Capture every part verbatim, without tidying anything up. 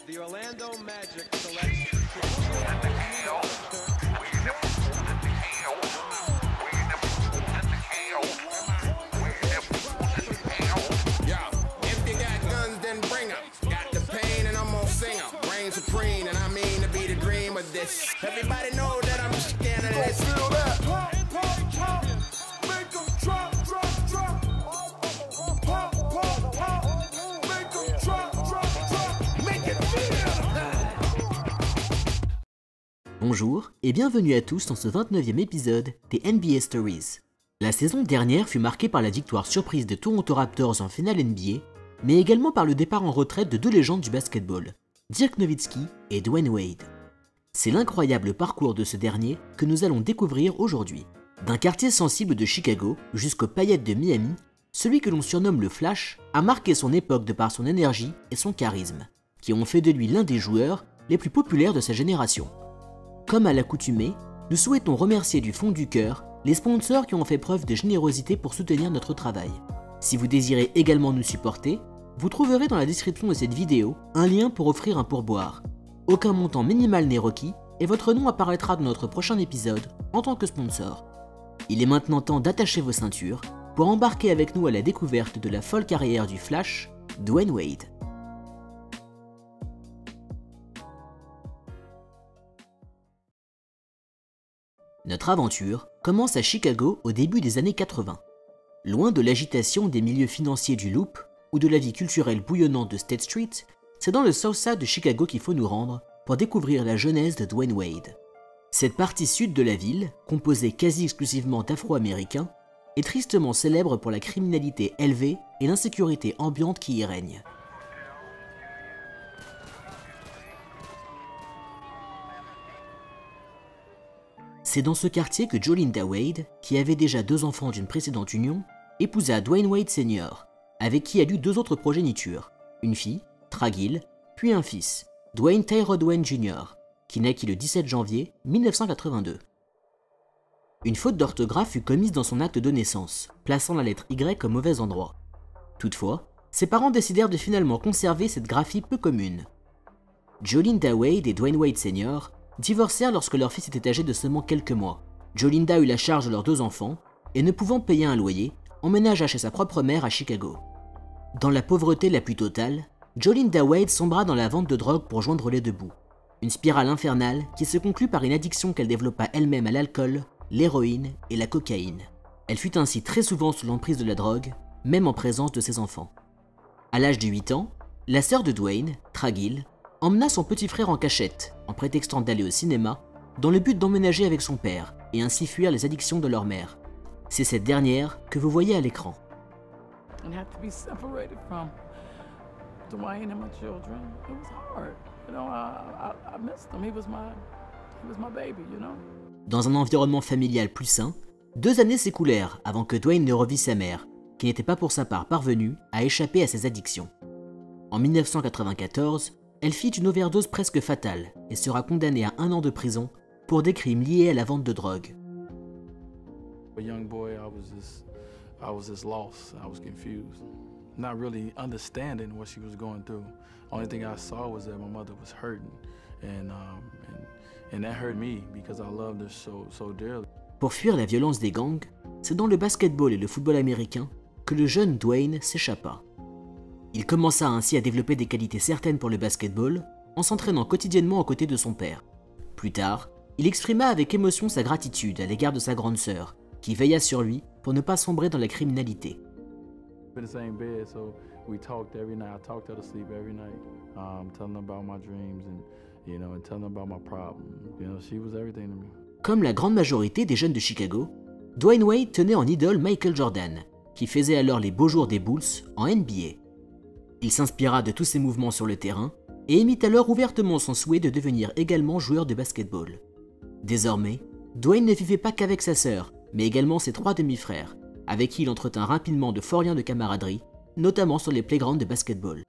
The Orlando Magic selects supreme, and I mean to be the dream of this. Everybody know that I'm scandalous. Feel that. Pop, pop, pop. Make 'em drop, drop, drop. Pop, pop, pop. Make 'em drop, drop, drop. Make it feel. Bonjour et bienvenue à tous dans ce vingt-neuvième épisode des N B A Stories. La saison dernière fut marquée par la victoire surprise des Toronto Raptors en finale N B A, mais également par le départ en retraite de deux légendes du basketball, Dirk Nowitzki et Dwyane Wade. C'est l'incroyable parcours de ce dernier que nous allons découvrir aujourd'hui. D'un quartier sensible de Chicago jusqu'aux paillettes de Miami, celui que l'on surnomme le Flash a marqué son époque de par son énergie et son charisme, qui ont fait de lui l'un des joueurs les plus populaires de sa génération. Comme à l'accoutumée, nous souhaitons remercier du fond du cœur les sponsors qui ont fait preuve de générosité pour soutenir notre travail. Si vous désirez également nous supporter, vous trouverez dans la description de cette vidéo un lien pour offrir un pourboire. Aucun montant minimal n'est requis et votre nom apparaîtra dans notre prochain épisode en tant que sponsor. Il est maintenant temps d'attacher vos ceintures pour embarquer avec nous à la découverte de la folle carrière du Flash, Dwyane Wade. Notre aventure commence à Chicago au début des années quatre-vingts. Loin de l'agitation des milieux financiers du Loop ou de la vie culturelle bouillonnante de State Street, c'est dans le South Side de Chicago qu'il faut nous rendre pour découvrir la jeunesse de Dwyane Wade. Cette partie sud de la ville, composée quasi exclusivement d'Afro-Américains, est tristement célèbre pour la criminalité élevée et l'insécurité ambiante qui y règne. C'est dans ce quartier que Jolinda Wade, qui avait déjà deux enfants d'une précédente union, épousa Dwyane Wade Senior, avec qui elle eut deux autres progénitures, une fille, Tragill, puis un fils, Dwayne Tyrod Wayne Junior, qui naquit le dix-sept janvier mille neuf cent quatre-vingt-deux. Une faute d'orthographe fut commise dans son acte de naissance, plaçant la lettre Y au mauvais endroit. Toutefois, ses parents décidèrent de finalement conserver cette graphie peu commune. Jolinda Wade et Dwyane Wade Senior divorcèrent lorsque leur fils était âgé de seulement quelques mois. Jolinda eut la charge de leurs deux enfants, et ne pouvant payer un loyer, emménagea chez sa propre mère à Chicago. Dans la pauvreté la plus totale, Jolinda Wade sombra dans la vente de drogue pour joindre les deux bouts. Une spirale infernale qui se conclut par une addiction qu'elle développa elle-même à l'alcool, l'héroïne et la cocaïne. Elle fut ainsi très souvent sous l'emprise de la drogue, même en présence de ses enfants. À l'âge de huit ans, la sœur de Dwayne, Tragill, emmena son petit frère en cachette, en prétextant d'aller au cinéma, dans le but d'emménager avec son père et ainsi fuir les addictions de leur mère. C'est cette dernière que vous voyez à l'écran. Dans un environnement familial plus sain, deux années s'écoulèrent avant que Dwayne ne revît sa mère, qui n'était pas pour sa part parvenue à échapper à ses addictions. En mille neuf cent quatre-vingt-quatorze, elle fit une overdose presque fatale et sera condamnée à un an de prison pour des crimes liés à la vente de drogue. A young boy, I was just, I was just lost. I was confused, not really understanding what she was going through. Only thing I saw was that my mother was hurting, and um, and, and that hurt me because I loved her so so dearly. Pour fuir la violence des gangs, c'est dans le basketball et le football américain que le jeune Dwayne s'échappa. Il commença ainsi à développer des qualités certaines pour le basketball, en s'entraînant quotidiennement aux côtés de son père. Plus tard, il exprima avec émotion sa gratitude à l'égard de sa grande sœur, qui veilla sur lui pour ne pas sombrer dans la criminalité. Comme la grande majorité des jeunes de Chicago, Dwyane Wade tenait en idole Michael Jordan, qui faisait alors les beaux jours des Bulls en N B A. Il s'inspira de tous ses mouvements sur le terrain et émit alors ouvertement son souhait de devenir également joueur de basketball. Désormais, Dwayne ne vivait pas qu'avec sa sœur, mais également ses trois demi-frères, avec qui il entretint rapidement de forts liens de camaraderie, notamment sur les playgrounds de basketball.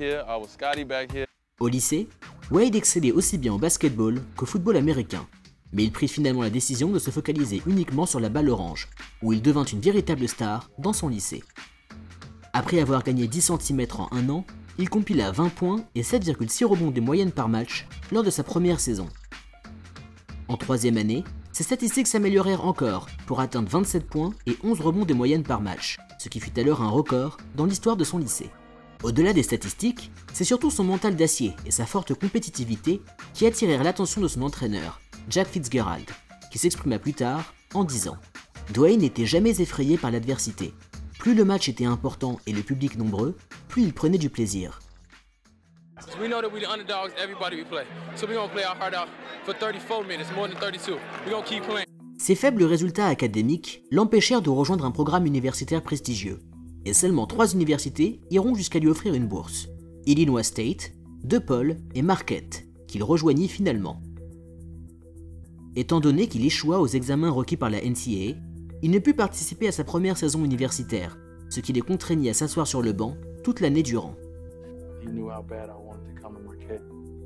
Au lycée, Wade excellait aussi bien au basketball qu'au football américain, mais il prit finalement la décision de se focaliser uniquement sur la balle orange, où il devint une véritable star dans son lycée. Après avoir gagné dix centimètres en un an, il compila vingt points et sept virgule six rebonds de moyenne par match lors de sa première saison. En troisième année, ses statistiques s'améliorèrent encore pour atteindre vingt-sept points et onze rebonds de moyenne par match, ce qui fut alors un record dans l'histoire de son lycée. Au-delà des statistiques, c'est surtout son mental d'acier et sa forte compétitivité qui attirèrent l'attention de son entraîneur, Jack Fitzgerald, qui s'exprima plus tard en disant « Dwayne n'était jamais effrayé par l'adversité. Plus le match était important et le public nombreux, plus il prenait du plaisir. » We know that we the underdogs, everybody we play. So we're gonna play our heart out for thirty-four minutes, more than thirty-two. We're gonna keep playing. Ses faibles résultats académiques l'empêchèrent de rejoindre un programme universitaire prestigieux, et seulement trois universités iront jusqu'à lui offrir une bourse, Illinois State, DePaul et Marquette, qu'il rejoignit finalement. Étant donné qu'il échoua aux examens requis par la N C A A, il ne put participer à sa première saison universitaire, ce qui les contraignit à s'asseoir sur le banc toute l'année durant. He knew how bad I wanted to come to Marquette.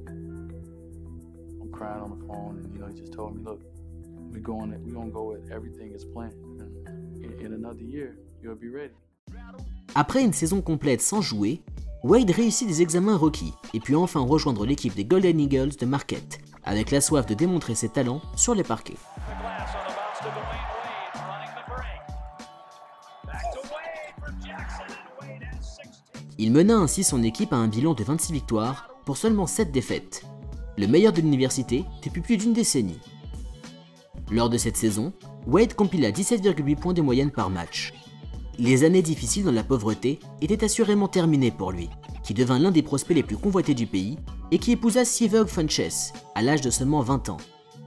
I'm crying on the phone, and you know, he just told me, "Look, we going, we gonna go with everything is planned. In, in another year, you'll be ready." Après une saison complète sans jouer, Wade réussit des examens requis et put enfin rejoindre l'équipe des Golden Eagles de Marquette, avec la soif de démontrer ses talents sur les parquets. Il mena ainsi son équipe à un bilan de vingt-six victoires pour seulement sept défaites, le meilleur de l'université depuis plus d'une décennie. Lors de cette saison, Wade compila dix-sept virgule huit points de moyenne par match. Les années difficiles dans la pauvreté étaient assurément terminées pour lui, qui devint l'un des prospects les plus convoités du pays et qui épousa Sevog Funches à l'âge de seulement vingt ans.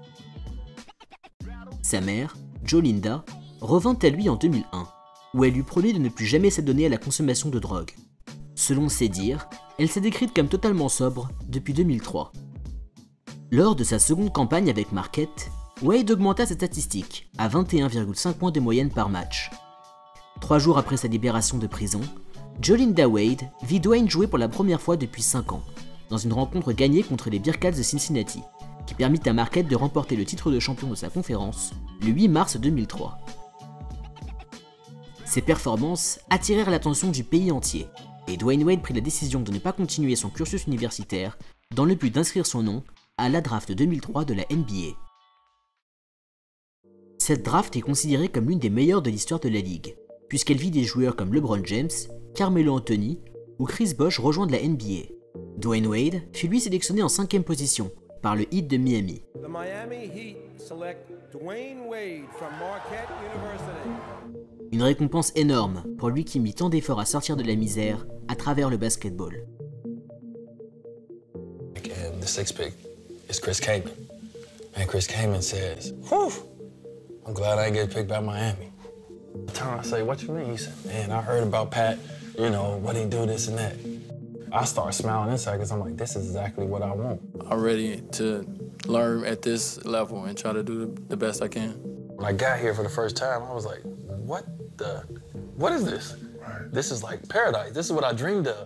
Sa mère, Jolinda, revint à lui en deux mille un, où elle lui promit de ne plus jamais s'adonner à la consommation de drogue. Selon ses dires, elle s'est décrite comme totalement sobre depuis deux mille trois. Lors de sa seconde campagne avec Marquette, Wade augmenta ses statistiques à vingt et un virgule cinq points de moyenne par match. Trois jours après sa libération de prison, Jolinda Wade vit Dwayne jouer pour la première fois depuis cinq ans, dans une rencontre gagnée contre les Bearcats de Cincinnati, qui permit à Marquette de remporter le titre de champion de sa conférence le huit mars deux mille trois. Ces performances attirèrent l'attention du pays entier, et Dwayne Wade prit la décision de ne pas continuer son cursus universitaire dans le but d'inscrire son nom à la draft deux mille trois de la N B A. Cette draft est considérée comme l'une des meilleures de l'histoire de la ligue, puisqu'elle vit des joueurs comme LeBron James, Carmelo Anthony ou Chris Bosh rejoindre la N B A. Dwayne Wade fut lui sélectionné en cinquième position par le Heat de Miami. The Miami Heat select Dwayne Wade from Marquette University. Une récompense énorme pour lui qui mit tant d'efforts à sortir de la misère à travers le basketball. And the sixth pick is Chris Kaman. And Chris Kaman says, "Whew, I'm glad I didn't get picked by Miami." The time I say, "What you mean?" He said, "Man, I heard about Pat, you know, what he do, this and that." I start smiling inside because I'm like, this is exactly what I want. I'm ready to learn at this level and try to do the best I can. When I got here for the first time, I was like, what the, what is this? Right. This is like paradise. This is what I dreamed of.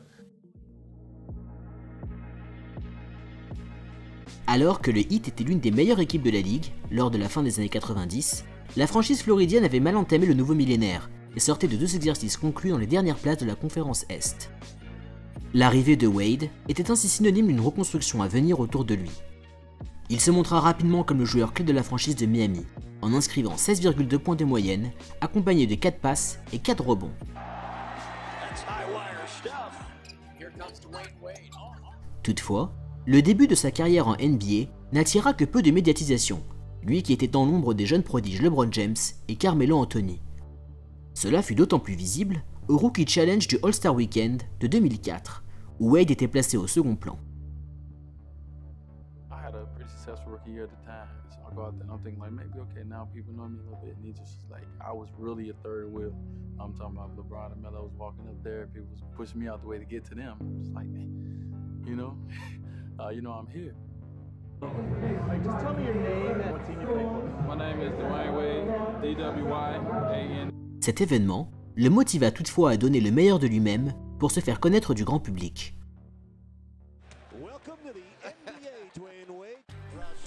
Alors que le Heat était l'une des meilleures équipes de la ligue lors de la fin des années quatre-vingt-dix, la franchise floridienne avait mal entamé le nouveau millénaire et sortait de deux exercices conclus dans les dernières places de la conférence Est. L'arrivée de Wade était ainsi synonyme d'une reconstruction à venir autour de lui. Il se montra rapidement comme le joueur clé de la franchise de Miami, en inscrivant seize virgule deux points de moyenne, accompagné de quatre passes et quatre rebonds. Toutefois, le début de sa carrière en N B A n'attira que peu de médiatisation, lui qui était en l'ombre des jeunes prodiges LeBron James et Carmelo Anthony. Cela fut d'autant plus visible au Rookie Challenge du All-Star Weekend de deux mille quatre, où Wade était placé au second plan. I had a pretty successful rookie year at the time, so I go out there and I'm thinking like, maybe okay, now people know me a little bit, and he just like, I was really a third wheel. I'm talking about LeBron and Melo was walking up there, people was pushing me out the way to get to them. It's like, you know, uh, you know I'm here. Like, just tell me your name and what team you play for. My name is Dwayne Wade, D W Y A N. Cet événement le motiva toutefois à donner le meilleur de lui-même pour se faire connaître du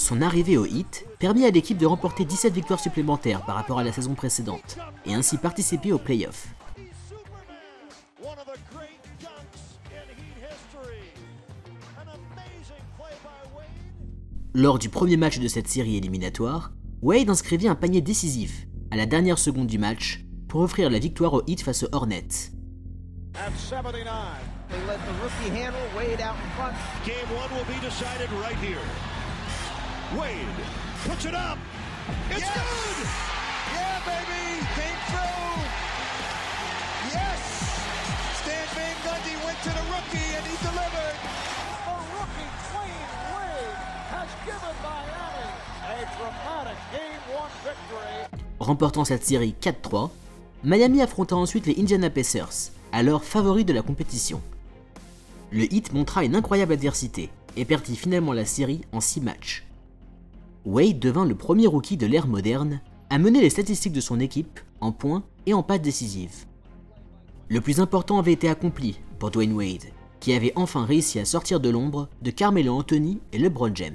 Son arrivée au Heat permit à l'équipe de remporter dix-sept victoires supplémentaires par rapport à la saison précédente, et ainsi participer aux playoffs. Lors du premier match de cette série éliminatoire, Wade inscrivit un panier décisif à la dernière seconde du match pour offrir la victoire au Heat face aux Hornets. At seventy-nine, they let the rookie handle Wade out in front. Game one will be decided right here. Wade puts it up. It's yes. Good. Yeah, baby, came through. Yes. Stan Van Gundy went to the rookie and he delivered. The rookie Dwayne Wade has given Miami a dramatic game one victory. Remportant cette série quatre trois, Miami affronta ensuite les Indiana Pacers, alors favoris de la compétition. Le Heat montra une incroyable adversité et perdit finalement la série en six matchs. Wade devint le premier rookie de l'ère moderne à mener les statistiques de son équipe en points et en passes décisives. Le plus important avait été accompli pour Dwayne Wade, qui avait enfin réussi à sortir de l'ombre de Carmelo Anthony et LeBron James.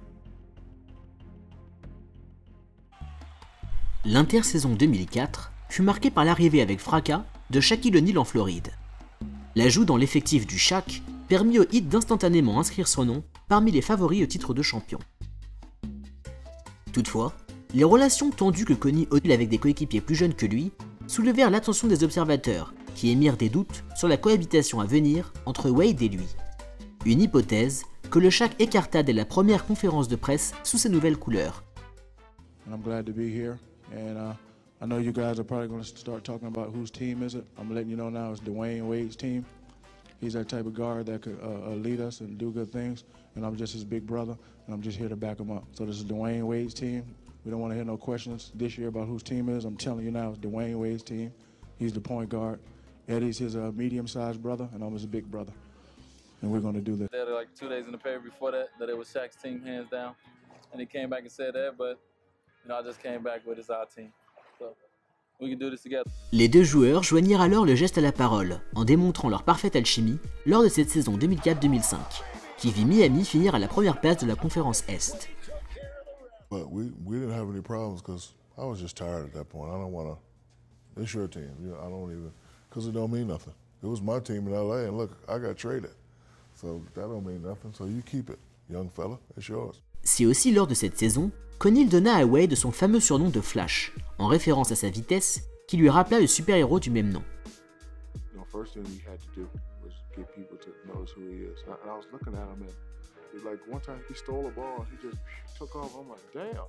L'intersaison deux mille quatre fut marquée par l'arrivée avec fracas de Shaquille O'Neal en Floride. L'ajout dans l'effectif du Shaq permit au Heat d'instantanément inscrire son nom parmi les favoris au titre de champion. Toutefois, les relations tendues que connut O'Neal avec des coéquipiers plus jeunes que lui soulevèrent l'attention des observateurs qui émirent des doutes sur la cohabitation à venir entre Wade et lui. Une hypothèse que le Shaq écarta dès la première conférence de presse sous ses nouvelles couleurs. I'm glad to be here, and uh, I know you guys are probably going to start talking about whose team is it. I'm letting you know now it's Dwayne Wade's team. He's that type of guard that could uh, uh, lead us and do good things, and I'm just his big brother, and I'm just here to back him up. So this is Dwayne Wade's team. We don't want to hear no questions this year about whose team it is. I'm telling you now, it's Dwayne Wade's team. He's the point guard. Eddie's his uh, medium-sized brother, and I'm his big brother. And we're going to do this. They had like two days in the paper before that, that it was Shaq's team, hands down. And he came back and said that, but you know, I just came back with it's our team. So we can do this together. Les deux joueurs joignirent alors le geste à la parole, en démontrant leur parfaite alchimie lors de cette saison deux mille quatre deux mille cinq, qui vit Miami finir à la première place de la conférence Est. But we, we didn't have any problems because I was just tired at that point. I don't want to. It's your team. You know, I don't even, because it don't mean nothing. It was my team in L A, and look, I got traded. So that don't mean nothing. So you keep it, young fella. It's yours. C'est aussi lors de cette saison qu'O'Neal donna à Wade son fameux surnom de Flash, en référence à sa vitesse, qui lui rappela le super-héros du même nom. You know, first thing he had to do was get people to notice who he is. And I was looking at him, and he, like one time he stole a ball, and he just took off. I'm like, damn.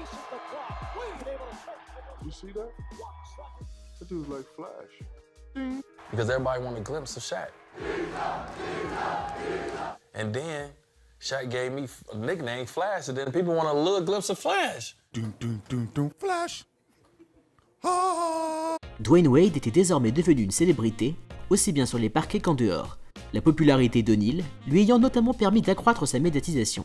You see that? That dude's like Flash. Ding. Because everybody wanted a glimpse of Shaq. And then Shaq gave me a nickname, Flash, and then people want a little glimpse of Flash. Doom, doom, doom, doom, Flash. Ah! Dwayne Wade était désormais devenu une célébrité, aussi bien sur les parquets qu'en dehors, la popularité d'O'Neal lui ayant notamment permis d'accroître sa médiatisation.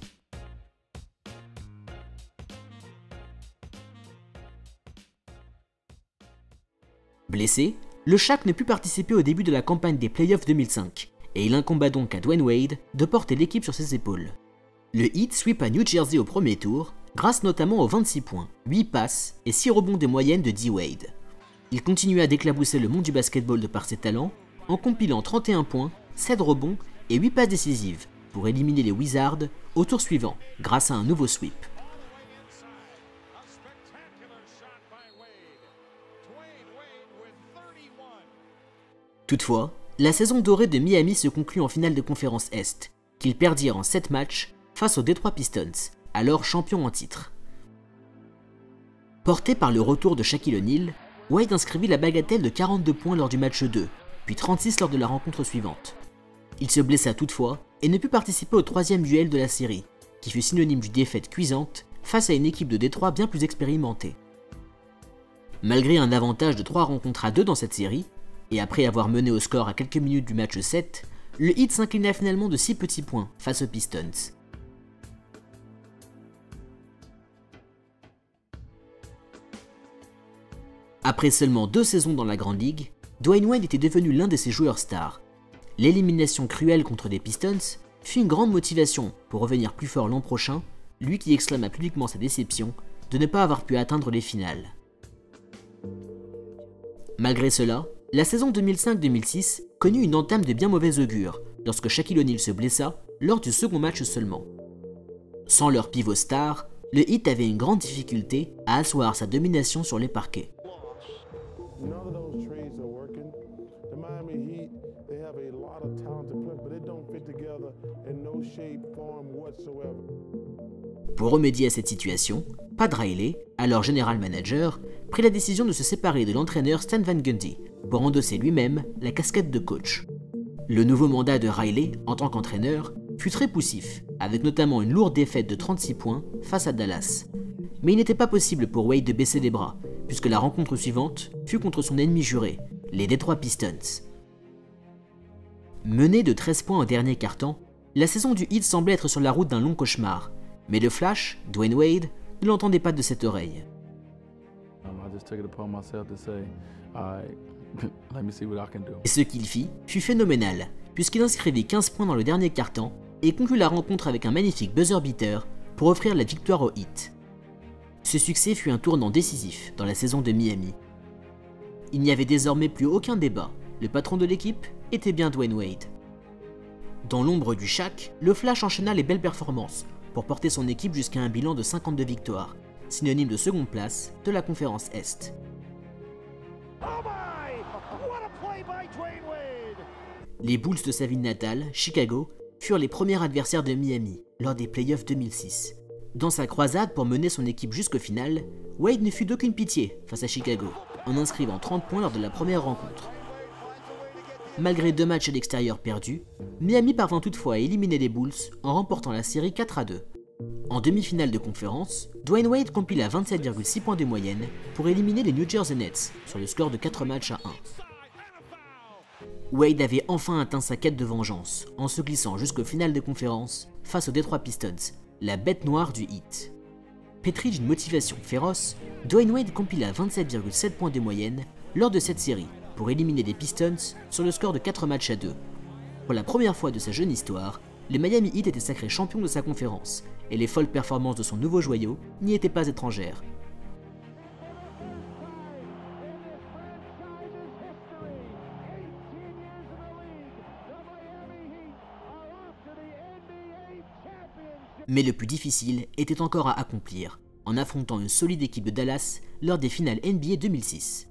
Blessé, le Shaq ne put participer au début de la campagne des playoffs deux mille cinq, et il incomba donc à Dwayne Wade de porter l'équipe sur ses épaules. Le Heat sweep à New Jersey au premier tour, grâce notamment aux vingt-six points, huit passes et six rebonds de moyenne de D. Wade. Il continua d'éclabousser le monde du basketball de par ses talents, en compilant trente et un points, sept rebonds et huit passes décisives, pour éliminer les Wizards au tour suivant, grâce à un nouveau sweep. Toutefois, la saison dorée de Miami se conclut en finale de conférence Est, qu'ils perdirent en sept matchs face aux Detroit Pistons, alors champions en titre. Porté par le retour de Shaquille O'Neal, Wade inscrivit la bagatelle de quarante-deux points lors du match deux, puis trente-six lors de la rencontre suivante. Il se blessa toutefois et ne put participer au troisième duel de la série, qui fut synonyme d'une défaite cuisante face à une équipe de Détroit bien plus expérimentée. Malgré un avantage de trois rencontres à deux dans cette série, et après avoir mené au score à quelques minutes du match sept, le Heat s'inclina finalement de six petits points face aux Pistons. Après seulement deux saisons dans la Grande Ligue, Dwayne Wade était devenu l'un de ses joueurs stars. L'élimination cruelle contre les Pistons fut une grande motivation pour revenir plus fort l'an prochain lui qui exclama publiquement sa déception de ne pas avoir pu atteindre les finales. Malgré cela, la saison deux mille cinq deux mille six connut une entame de bien mauvais augure lorsque Shaquille O'Neal se blessa lors du second match seulement. Sans leur pivot star, le Heat avait une grande difficulté à asseoir sa domination sur les parquets. Pour remédier à cette situation, Pat Riley, alors général manager, prit la décision de se séparer de l'entraîneur Stan Van Gundy pour endosser lui-même la casquette de coach. Le nouveau mandat de Riley en tant qu'entraîneur fut très poussif, avec notamment une lourde défaite de trente-six points face à Dallas. Mais il n'était pas possible pour Wade de baisser les bras, puisque la rencontre suivante fut contre son ennemi juré, les Detroit Pistons. Mené de treize points au dernier quart-temps, la saison du Heat semblait être sur la route d'un long cauchemar, mais le Flash, Dwayne Wade, ne l'entendait pas de cette oreille. Et ce qu'il fit fut phénoménal, puisqu'il inscrivit quinze points dans le dernier quart-temps et conclut la rencontre avec un magnifique buzzer beater pour offrir la victoire au Heat. Ce succès fut un tournant décisif dans la saison de Miami. Il n'y avait désormais plus aucun débat, le patron de l'équipe était bien Dwayne Wade. Dans l'ombre du Shaq, le Flash enchaîna les belles performances pour porter son équipe jusqu'à un bilan de cinquante-deux victoires, synonyme de seconde place de la conférence Est. Les Bulls de sa ville natale, Chicago, furent les premiers adversaires de Miami lors des playoffs deux mille six. Dans sa croisade pour mener son équipe jusqu'au final, Wade ne fut d'aucune pitié face à Chicago, en inscrivant trente points lors de la première rencontre. Malgré deux matchs à l'extérieur perdus, Miami parvint toutefois à éliminer les Bulls en remportant la série quatre à deux. En demi-finale de conférence, Dwayne Wade compila vingt-sept virgule six points de moyenne pour éliminer les New Jersey Nets sur le score de quatre matchs à un. Wade avait enfin atteint sa quête de vengeance en se glissant jusqu'au final de conférence face aux Detroit Pistons, la bête noire du Heat. Pétri d'une motivation féroce, Dwayne Wade compila vingt-sept virgule sept points de moyenne lors de cette série pour éliminer les Pistons sur le score de quatre matchs à deux. Pour la première fois de sa jeune histoire, le Miami Heat était sacré champion de sa conférence, et les folles performances de son nouveau joyau n'y étaient pas étrangères. Mais le plus difficile était encore à accomplir, en affrontant une solide équipe de Dallas lors des finales N B A deux mille six.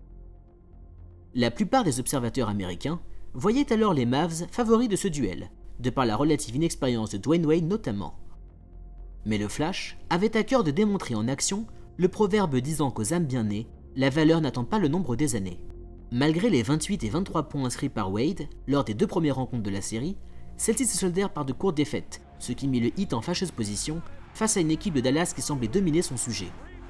La plupart des observateurs américains voyaient alors les Mavs favoris de ce duel, de par la relative inexpérience de Dwayne Wade notamment. Mais le Flash avait à cœur de démontrer en action le proverbe disant qu'aux âmes bien nées, la valeur n'attend pas le nombre des années. Malgré les vingt-huit et vingt-trois points inscrits par Wade lors des deux premières rencontres de la série, celles-ci se soldèrent par de courtes défaites, ce qui mit le Heat en fâcheuse position face à une équipe de Dallas qui semblait dominer son sujet.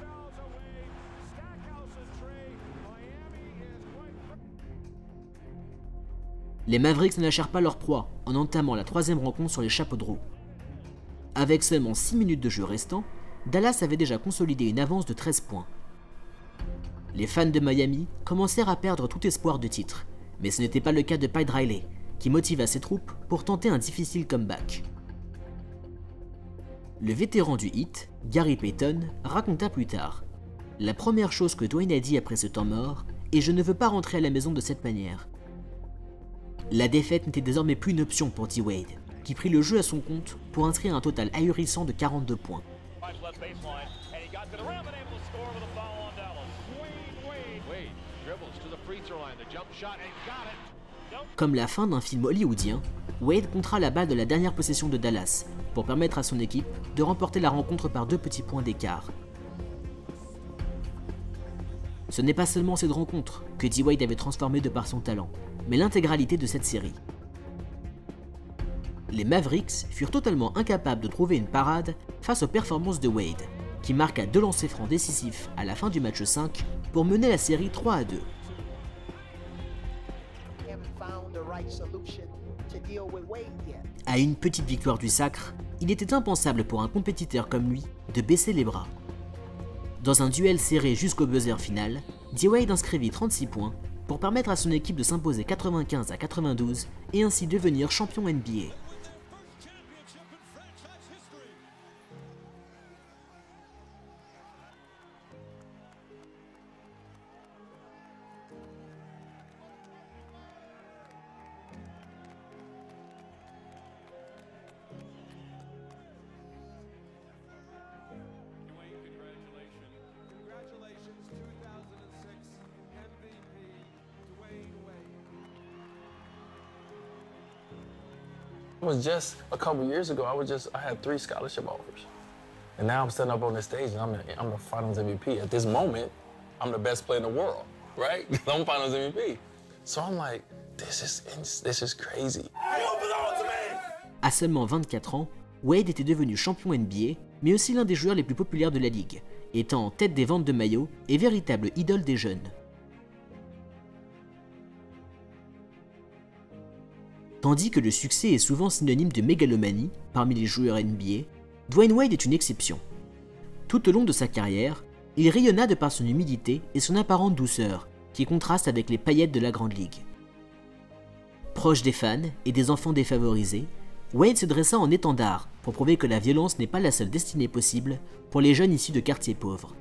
Les Mavericks ne lâchèrent pas leur proie en entamant la troisième rencontre sur les chapeaux de roue. Avec seulement six minutes de jeu restant, Dallas avait déjà consolidé une avance de treize points. Les fans de Miami commencèrent à perdre tout espoir de titre, mais ce n'était pas le cas de Pat Riley, qui motiva ses troupes pour tenter un difficile comeback. Le vétéran du Heat, Gary Payton, raconta plus tard « La première chose que Dwayne a dit après ce temps mort est « Je ne veux pas rentrer à la maison de cette manière ». La défaite n'était désormais plus une option pour D. Wade, qui prit le jeu à son compte pour inscrire un total ahurissant de quarante-deux points. Comme la fin d'un film hollywoodien, Wade contra la balle de la dernière possession de Dallas pour permettre à son équipe de remporter la rencontre par deux petits points d'écart. Ce n'est pas seulement cette rencontre que D. Wade avait transformé de par son talent, mais l'intégralité de cette série. Les Mavericks furent totalement incapables de trouver une parade face aux performances de Wade, qui marqua deux lancers francs décisifs à la fin du match cinq pour mener la série trois à deux. À une petite victoire du sacre, il était impensable pour un compétiteur comme lui de baisser les bras. Dans un duel serré jusqu'au buzzer final, D. Wade inscrivit trente-six points pour permettre à son équipe de s'imposer quatre-vingt-quinze à quatre-vingt-douze et ainsi devenir champion N B A. It was just a couple years ago, I was just, I had three scholarship offers. And now I'm standing up on this stage and I'm, I'm the finals M V P. At this moment, I'm the best player in the world, right? I'm finals M V P. So I'm like, this is, this is crazy. À seulement vingt-quatre ans, Wade était devenu champion N B A, mais aussi l'un des joueurs les plus populaires de la ligue, étant en tête des ventes de maillots et véritable idole des jeunes. Tandis que le succès est souvent synonyme de mégalomanie parmi les joueurs N B A, Dwyane Wade est une exception. Tout au long de sa carrière, il rayonna de par son humilité et son apparente douceur, qui contraste avec les paillettes de la Grande Ligue. Proche des fans et des enfants défavorisés, Wade se dressa en étendard pour prouver que la violence n'est pas la seule destinée possible pour les jeunes issus de quartiers pauvres.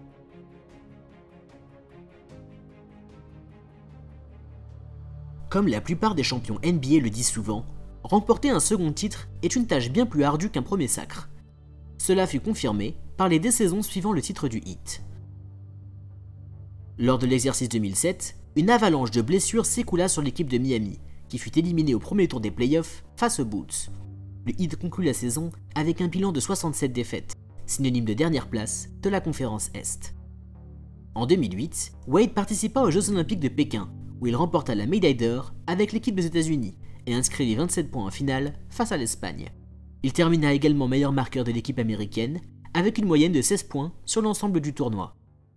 Comme la plupart des champions N B A le disent souvent, remporter un second titre est une tâche bien plus ardue qu'un premier sacre. Cela fut confirmé par les deux saisons suivant le titre du Heat. Lors de l'exercice deux mille sept, une avalanche de blessures s'écoula sur l'équipe de Miami, qui fut éliminée au premier tour des playoffs face aux Bulls. Le Heat conclut la saison avec un bilan de soixante-sept défaites, synonyme de dernière place de la conférence Est. En deux mille huit, Wade participa aux Jeux Olympiques de Pékin, où il remporta la médaille d'or avec l'équipe des États-Unis et inscrivit vingt-sept points en finale face à l'Espagne. Il termina également meilleur marqueur de l'équipe américaine, avec une moyenne de seize points sur l'ensemble du tournoi.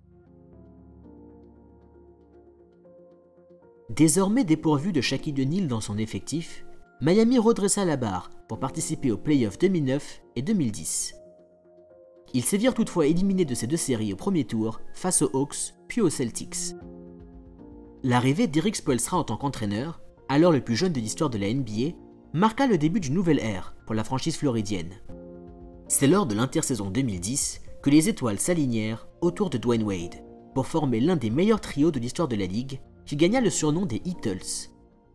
Désormais dépourvu de Shaquille O'Neal dans son effectif, Miami redressa la barre pour participer aux playoffs deux mille neuf et deux mille dix. Ils se virent toutefois éliminés de ces deux séries au premier tour face aux Hawks puis aux Celtics. L'arrivée d'Eric Spoelstra en tant qu'entraîneur, alors le plus jeune de l'histoire de la N B A, marqua le début d'une nouvelle ère pour la franchise floridienne. C'est lors de l'intersaison deux mille dix que les étoiles s'alignèrent autour de Dwyane Wade pour former l'un des meilleurs trios de l'histoire de la ligue qui gagna le surnom des Heatles.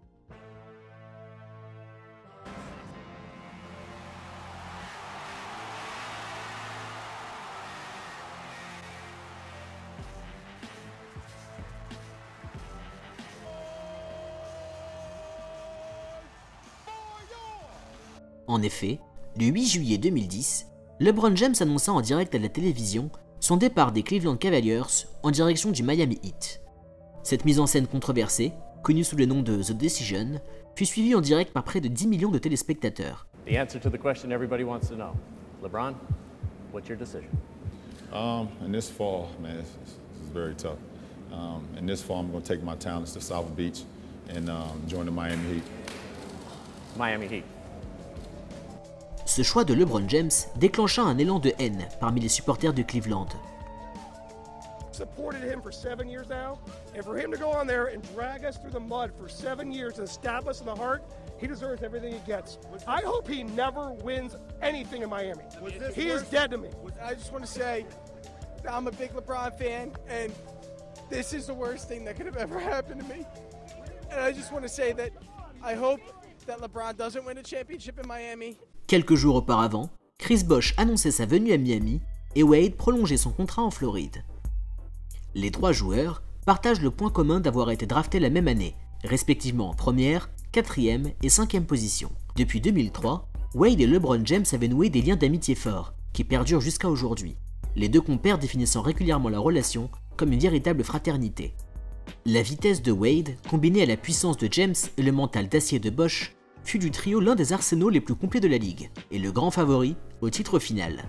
En effet, le huit juillet deux mille dix, LeBron James annonça en direct à la télévision son départ des Cleveland Cavaliers en direction du Miami Heat. Cette mise en scène controversée, connue sous le nom de The Decision, fut suivie en direct par près de dix millions de téléspectateurs. The answer to the question everybody wants to know. LeBron, what's your decision? Um, in this fall, man, this is very tough. Um, in this fall, I'm going to take my talents to South Beach and um, join the Miami Heat. Miami Heat. Ce choix de LeBron James déclencha un élan de haine parmi les supporters de Cleveland. Supported him for seven years now, and for him to go on there and drag us through the mud for seven years and stab us in the heart, he deserves everything he gets. I hope he never wins anything in Miami. He is dead to me. I just want to say, I'm a big LeBron fan, and this is the worst thing that could have ever happened to me. And I just want to say that I hope that LeBron doesn't win a championship in Miami. Quelques jours auparavant, Chris Bosh annonçait sa venue à Miami et Wade prolongeait son contrat en Floride. Les trois joueurs partagent le point commun d'avoir été draftés la même année, respectivement en première, quatrième et cinquième position. Depuis deux mille trois, Wade et LeBron James avaient noué des liens d'amitié forts, qui perdurent jusqu'à aujourd'hui, les deux compères définissant régulièrement leur relation comme une véritable fraternité. La vitesse de Wade, combinée à la puissance de James et le mental d'acier de Bosh, fut du trio l'un des arsenaux les plus complets de la ligue, et le grand favori au titre final.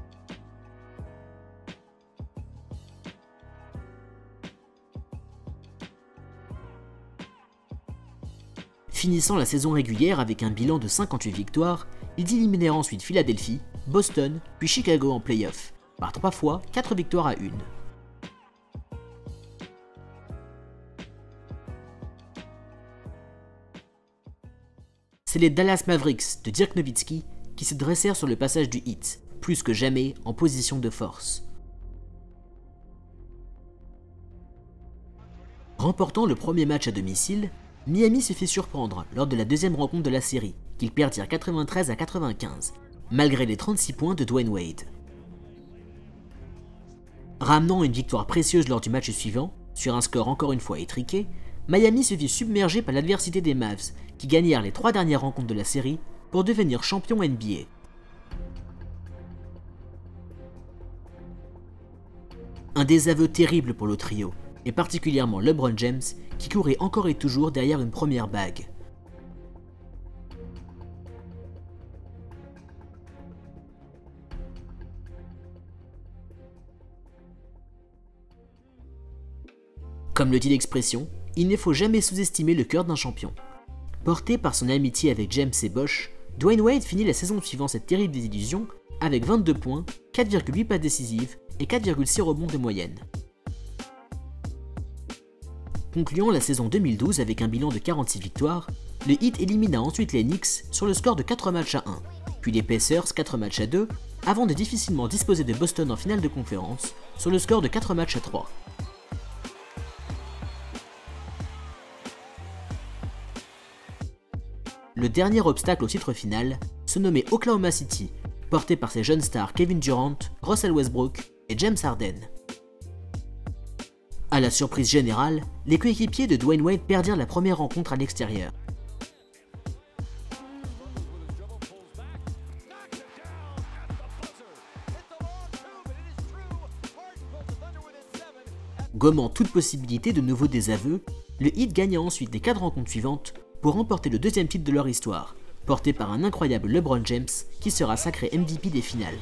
Finissant la saison régulière avec un bilan de cinquante-huit victoires, ils éliminèrent ensuite Philadelphie, Boston, puis Chicago en play-off, par trois fois quatre victoires à une. C'est les Dallas Mavericks de Dirk Nowitzki qui se dressèrent sur le passage du Heat, plus que jamais en position de force. Remportant le premier match à domicile, Miami se fit surprendre lors de la deuxième rencontre de la série, qu'ils perdirent quatre-vingt-treize à quatre-vingt-quinze, malgré les trente-six points de Dwyane Wade. Ramenant une victoire précieuse lors du match suivant, sur un score encore une fois étriqué, Miami se vit submergé par l'adversité des Mavs, qui gagnèrent les trois dernières rencontres de la série pour devenir champion N B A. Un désaveu terrible pour le trio, et particulièrement LeBron James, qui courait encore et toujours derrière une première bague. Comme le dit l'expression, il ne faut jamais sous-estimer le cœur d'un champion. Porté par son amitié avec James et Bosh, Dwyane Wade finit la saison suivant cette terrible désillusion avec vingt-deux points, quatre virgule huit passes décisives et quatre virgule six rebonds de moyenne. Concluant la saison deux mille douze avec un bilan de quarante-six victoires, le Heat élimina ensuite les Knicks sur le score de quatre matchs à un, puis les Pacers quatre matchs à deux, avant de difficilement disposer de Boston en finale de conférence sur le score de quatre matchs à trois. Le dernier obstacle au titre final se nommait Oklahoma City, porté par ses jeunes stars Kevin Durant, Russell Westbrook et James Harden. À la surprise générale, les coéquipiers de Dwyane Wade perdirent la première rencontre à l'extérieur. Gommant toute possibilité de nouveaux désaveux, le Heat gagna ensuite les quatre rencontres suivantes pour remporter le deuxième titre de leur histoire, porté par un incroyable LeBron James qui sera sacré M V P des finales.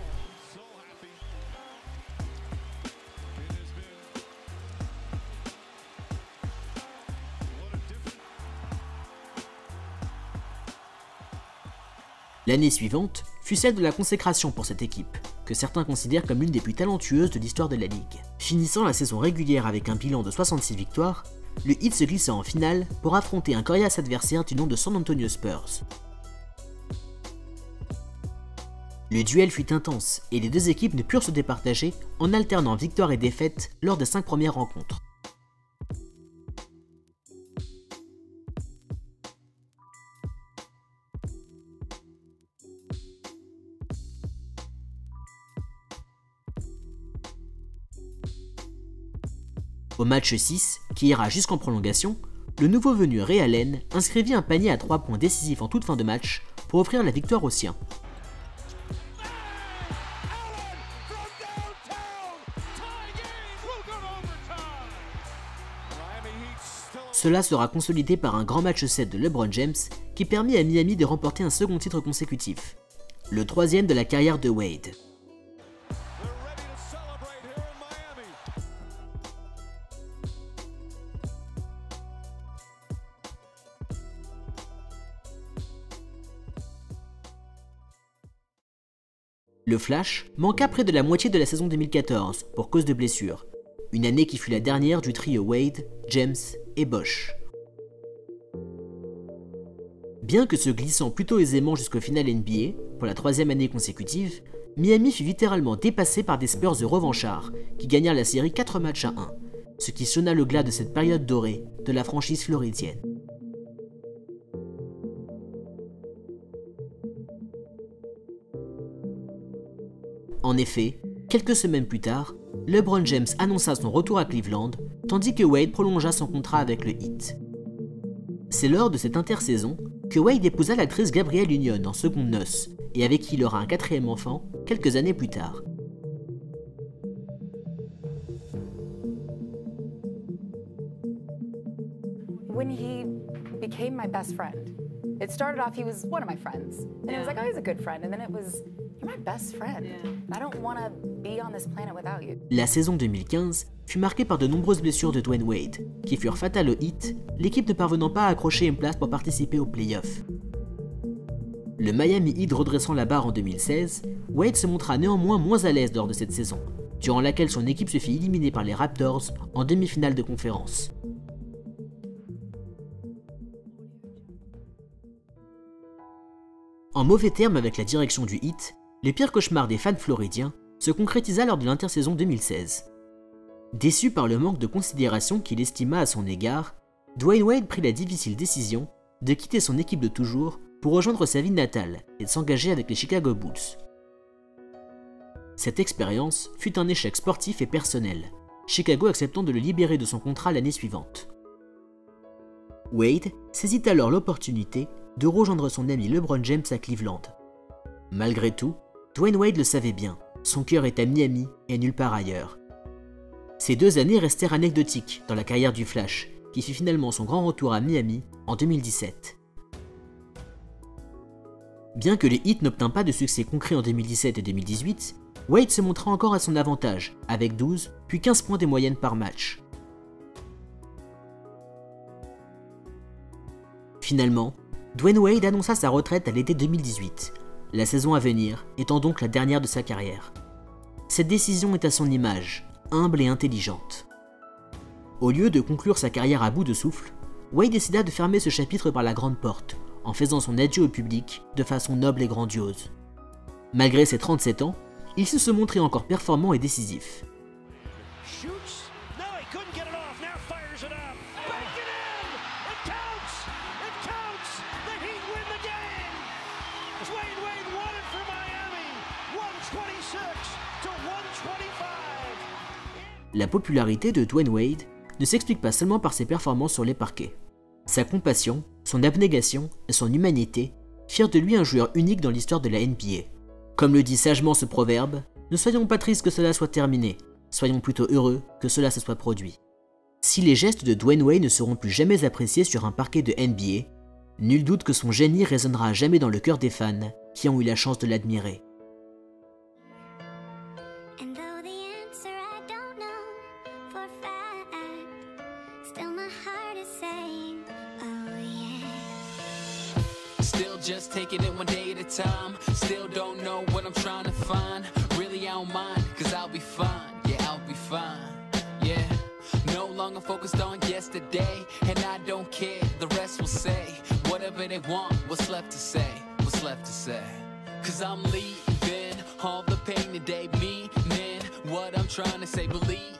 L'année suivante fut celle de la consécration pour cette équipe, que certains considèrent comme l'une des plus talentueuses de l'histoire de la ligue. Finissant la saison régulière avec un bilan de soixante-six victoires, le Heat se glissa en finale pour affronter un coriace adversaire du nom de San Antonio Spurs. Le duel fut intense et les deux équipes ne purent se départager en alternant victoires et défaites lors des cinq premières rencontres. Au match six, qui ira jusqu'en prolongation, le nouveau venu Ray Allen inscrivit un panier à trois points décisif en toute fin de match pour offrir la victoire aux siens. Cela sera consolidé par un grand match sept de LeBron James qui permit à Miami de remporter un second titre consécutif, le troisième de la carrière de Wade. Le Flash manqua près de la moitié de la saison deux mille quatorze pour cause de blessure, une année qui fut la dernière du trio Wade, James et Bosh. Bien que se glissant plutôt aisément jusqu'au final N B A, pour la troisième année consécutive, Miami fut littéralement dépassé par des Spurs de revanchards qui gagnèrent la série quatre matchs à un, ce qui sonna le glas de cette période dorée de la franchise floridienne. En effet, quelques semaines plus tard, LeBron James annonça son retour à Cleveland, tandis que Wade prolongea son contrat avec le Heat. C'est lors de cette intersaison que Wade épousa l'actrice Gabrielle Union en secondes noces, et avec qui il aura un quatrième enfant quelques années plus tard. When he became my best friend, it started off he was one of my friends, and it was like, oh, he's a good friend, and then it was, you're my best friend. I don't want to be on this planet without you. La saison deux mille quinze fut marquée par de nombreuses blessures de Dwyane Wade, qui furent fatales au Heat, l'équipe ne parvenant pas à accrocher une place pour participer aux playoffs. Le Miami Heat redressant la barre en deux mille seize, Wade se montra néanmoins moins à l'aise lors de cette saison, durant laquelle son équipe se fit éliminer par les Raptors en demi-finale de conférence. En mauvais termes avec la direction du Heat, le pire cauchemar des fans floridiens se concrétisa lors de l'intersaison deux mille seize. Déçu par le manque de considération qu'il estima à son égard, Dwyane Wade prit la difficile décision de quitter son équipe de toujours pour rejoindre sa ville natale et de s'engager avec les Chicago Bulls. Cette expérience fut un échec sportif et personnel, Chicago acceptant de le libérer de son contrat l'année suivante. Wade saisit alors l'opportunité de rejoindre son ami LeBron James à Cleveland. Malgré tout, Dwyane Wade le savait bien, son cœur est à Miami et nulle part ailleurs. Ces deux années restèrent anecdotiques dans la carrière du Flash, qui fit finalement son grand retour à Miami en deux mille dix-sept. Bien que les Heat n'obtint pas de succès concret en deux mille dix-sept et deux mille dix-huit, Wade se montra encore à son avantage, avec douze puis quinze points de moyenne par match. Finalement, Dwyane Wade annonça sa retraite à l'été deux mille dix-huit, la saison à venir étant donc la dernière de sa carrière. Cette décision est à son image, humble et intelligente. Au lieu de conclure sa carrière à bout de souffle, Wade décida de fermer ce chapitre par la grande porte, en faisant son adieu au public de façon noble et grandiose. Malgré ses trente-sept ans, il sut se montrer encore performant et décisif. La popularité de Dwyane Wade ne s'explique pas seulement par ses performances sur les parquets. Sa compassion, son abnégation et son humanité firent de lui un joueur unique dans l'histoire de la N B A. Comme le dit sagement ce proverbe, ne soyons pas tristes que cela soit terminé, soyons plutôt heureux que cela se soit produit. Si les gestes de Dwyane Wade ne seront plus jamais appréciés sur un parquet de N B A, nul doute que son génie résonnera à jamais dans le cœur des fans qui ont eu la chance de l'admirer. Just taking it one day at a time. Still don't know what I'm trying to find. Really, I don't mind, cause I'll be fine. Yeah, I'll be fine. Yeah, no longer focused on yesterday. And I don't care, the rest will say whatever they want. What's left to say? What's left to say? Cause I'm leaving all the pain today, meaning what I'm trying to say. Believe